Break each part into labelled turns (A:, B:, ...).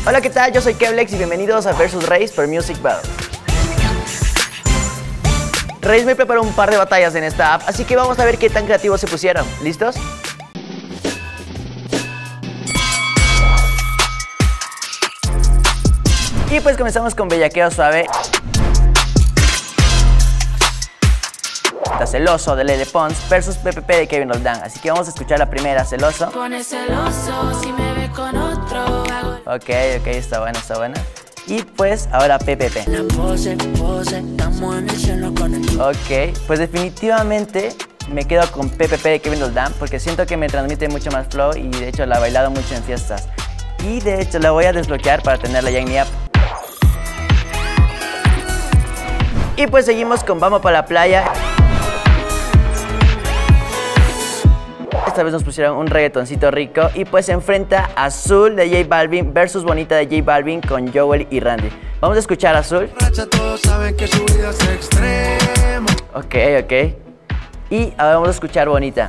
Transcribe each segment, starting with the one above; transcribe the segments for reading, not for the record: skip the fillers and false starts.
A: Hola, ¿qué tal? Yo soy Kevlex y bienvenidos a Versus Race por Music Battle. Race me preparó un par de batallas en esta app, así que vamos a ver qué tan creativos se pusieron. ¿Listos? Y pues comenzamos con Bellaqueo Suave. Está Celoso de Lele Pons versus PPP de Kevin Roldán. Así que vamos a escuchar la primera, Celoso. Ok, está buena, está buena. Y pues ahora PPP. Ok, pues definitivamente me quedo con PPP de Kevin Roldán porque siento que me transmite mucho más flow y de hecho la he bailado mucho en fiestas. Y de hecho la voy a desbloquear para tenerla ya en mi app. Y pues seguimos con Vamos para la Playa. Esta vez nos pusieron un reggaetoncito rico y pues se enfrenta Azul de J Balvin versus Bonita de J Balvin con Joel y Randy. Vamos a escuchar a Azul. Ok. Y ahora vamos a escuchar Bonita.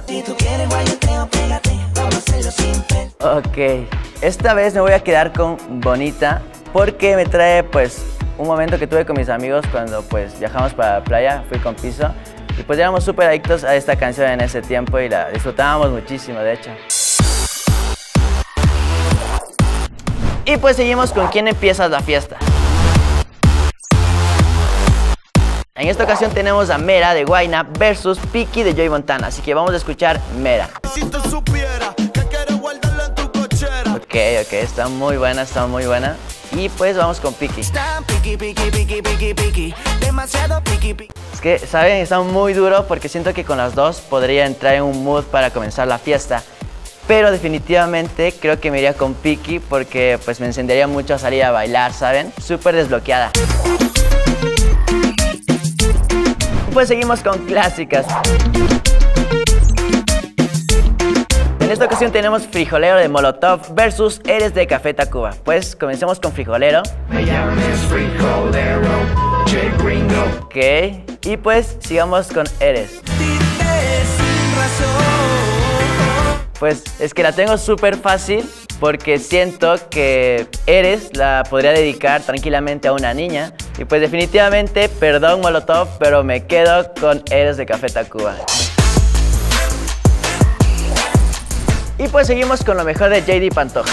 A: Ok, esta vez me voy a quedar con Bonita porque me trae pues un momento que tuve con mis amigos cuando pues viajamos para la playa, fui con Piso. Y pues éramos súper adictos a esta canción en ese tiempo y la disfrutábamos muchísimo, de hecho. Y pues seguimos con ¿Quién empieza la fiesta? En esta ocasión tenemos a Mera de Guayna versus Piki de Joey Montana, así que vamos a escuchar Mera. Ok, está muy buena, Y pues vamos con Piki. Es que, ¿saben? Está muy duro porque siento que con las dos podría entrar en un mood para comenzar la fiesta. Pero definitivamente creo que me iría con Piki porque pues me encendería mucho a salir a bailar, ¿saben? Súper desbloqueada. Pues seguimos con clásicas. En esta ocasión tenemos Frijolero de Molotov versus Eres de Café Tacuba. Pues comencemos con Frijolero. Me llames Frijolero, che gringo. Ok, y pues sigamos con Eres. Pues es que la tengo súper fácil porque siento que Eres la podría dedicar tranquilamente a una niña. Y pues definitivamente, perdón Molotov, pero me quedo con Eres de Café Tacuba. Y pues seguimos con lo mejor de JD Pantoja.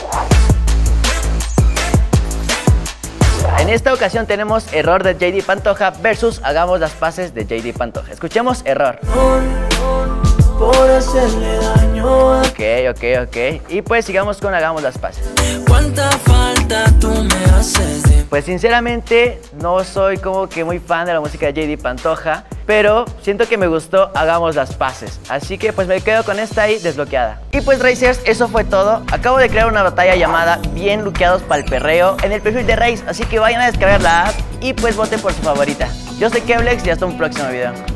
A: En esta ocasión tenemos Error de JD Pantoja versus Hagamos las Paces de JD Pantoja. Escuchemos Error. Por hacerle daño. Ok. Y pues sigamos con Hagamos las Paces. ¿Cuánta falta tú me haces de... Pues sinceramente no soy como que muy fan de la música de JD Pantoja, pero siento que me gustó Hagamos las Paces. Así que pues me quedo con esta ahí desbloqueada. Y pues Racers, eso fue todo. Acabo de crear una batalla llamada Bien Luqueados para el Perreo en el perfil de Race. Así que vayan a descargar la app y pues voten por su favorita. Yo soy Kevlex y hasta un próximo video.